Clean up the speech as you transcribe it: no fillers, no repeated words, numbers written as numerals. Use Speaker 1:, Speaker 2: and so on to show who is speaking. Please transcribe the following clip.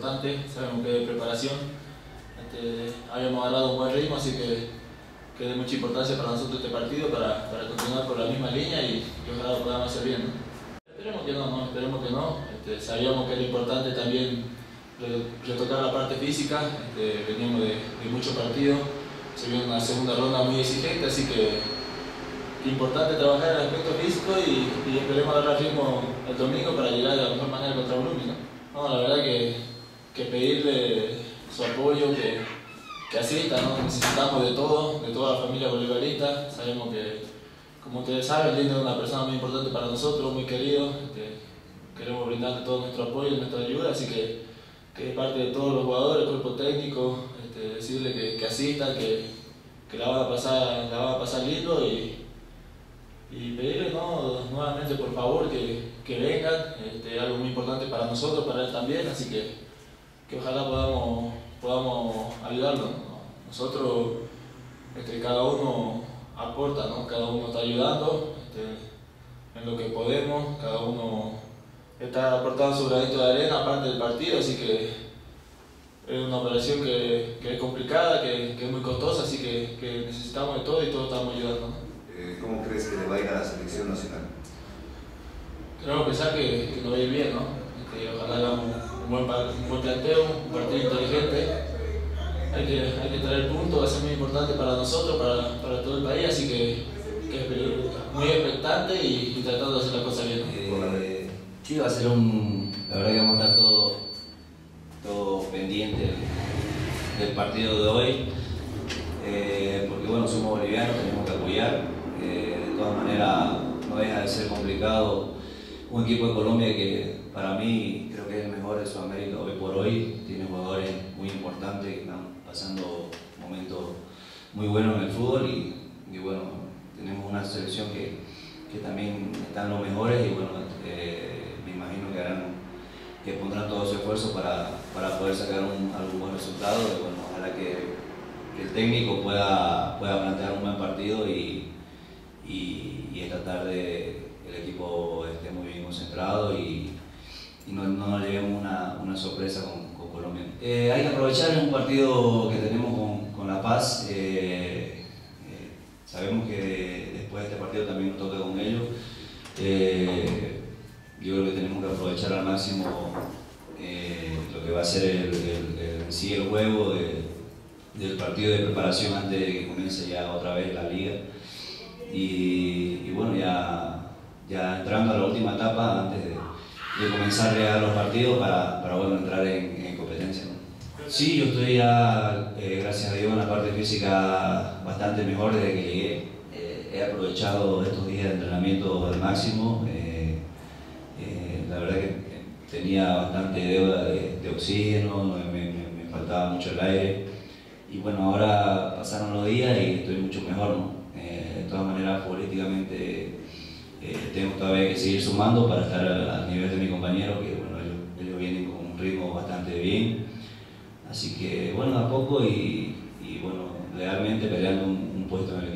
Speaker 1: importante, sabemos que es preparación. Habíamos agarrado un buen ritmo, así que es de mucha importancia para nosotros este partido, para continuar por la misma línea y ojalá lo podamos hacer bien, ¿no? Esperemos que no, esperemos que no. Sabíamos que era importante también retocar la parte física, veníamos de muchos partidos, se vio una segunda ronda muy exigente, así que importante trabajar el aspecto físico y esperemos agarrar ritmo el domingo para llegar de la mejor manera contra Blooming, ¿no? La verdad que pedirle su apoyo, que asista, ¿no? Necesitamos de todo, de toda la familia bolivarista. Sabemos que, como ustedes saben, Lindo es una persona muy importante para nosotros, muy querido. Queremos brindarle todo nuestro apoyo y nuestra ayuda, así que de parte de todos los jugadores, el cuerpo técnico, decirle que asista, que la van a pasar lindo y pedirle, ¿no? Nuevamente por favor que vengan, algo muy importante para nosotros, para él también, así que ojalá podamos ayudarlo, ¿no? Nosotros, cada uno aporta, ¿no? Cada uno está ayudando en lo que podemos, cada uno está aportando su granito de arena aparte del partido, así que es una operación que es complicada, que es muy costosa, así que necesitamos de todo y todos estamos ayudando, ¿no?
Speaker 2: ¿Cómo crees que le va a ir a la selección nacional?
Speaker 1: Creo pensar que nos va a ir bien, ¿no? Ojalá hagamos un buen planteo, un partido inteligente. Hay que traer puntos, va a ser muy importante para nosotros, para todo el país, así que es muy expectante y tratando de hacer las cosas bien.
Speaker 3: Sí, va a ser la verdad que vamos a estar todos pendientes del partido de hoy, porque bueno, somos bolivianos, tenemos que apoyar. De todas maneras, no deja de ser complicado un equipo de Colombia que para mí creo que es el mejor de Sudamérica hoy por hoy. Tiene jugadores muy importantes que están pasando momentos muy buenos en el fútbol y bueno, tenemos una selección que también están los mejores y bueno, me imagino que pondrán todo su esfuerzo para poder sacar algún buen resultado y bueno, ojalá que el técnico pueda plantear un buen partido y esta tarde el equipo esté muy bien concentrado y no nos llevemos una sorpresa con Colombia. Hay que aprovechar un partido que tenemos con La Paz. Sabemos que después de este partido también nos toca con ellos. Yo creo que tenemos que aprovechar al máximo lo que va a ser el juego del partido de preparación antes de que comience ya otra vez la liga. Y bueno, ya entrando a la última etapa antes de comenzar ya los partidos para bueno, entrar en competencia, ¿no? Sí, yo estoy ya, gracias a Dios, en la parte física bastante mejor desde que llegué. He aprovechado estos días de entrenamiento al máximo. La verdad que tenía bastante deuda de oxígeno, me faltaba mucho el aire. Y bueno, ahora pasaron los días y estoy mucho mejor, ¿no? De todas maneras, políticamente tengo todavía que seguir sumando para estar al nivel de mi compañero, que bueno, ellos vienen con un ritmo bastante bien. Así que bueno, a poco y bueno, realmente peleando un puesto en el